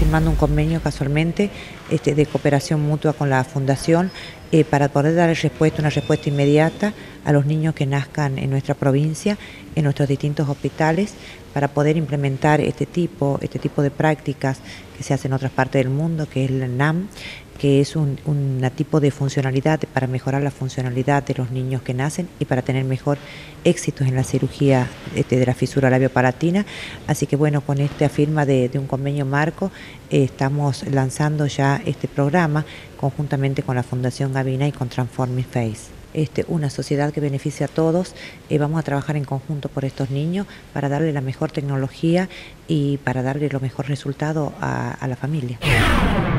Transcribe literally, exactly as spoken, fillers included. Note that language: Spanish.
firmando un convenio casualmente este, de cooperación mutua con la Fundación eh, para poder dar respuesta, una respuesta inmediata a los niños que nazcan en nuestra provincia, en nuestros distintos hospitales, para poder implementar este tipo, este tipo de prácticas que se hacen en otras partes del mundo, que es el N A M, que es un, un tipo de funcionalidad para mejorar la funcionalidad de los niños que nacen y para tener mejor éxitos en la cirugía este, de la fisura labiopalatina. Así que bueno, con esta firma de, de un convenio marco eh, estamos lanzando ya este programa conjuntamente con la Fundación Gavina y con Transforming Face. Este, una sociedad que beneficie a todos. Eh, vamos a trabajar en conjunto por estos niños para darle la mejor tecnología y para darle los mejores resultados a, a la familia.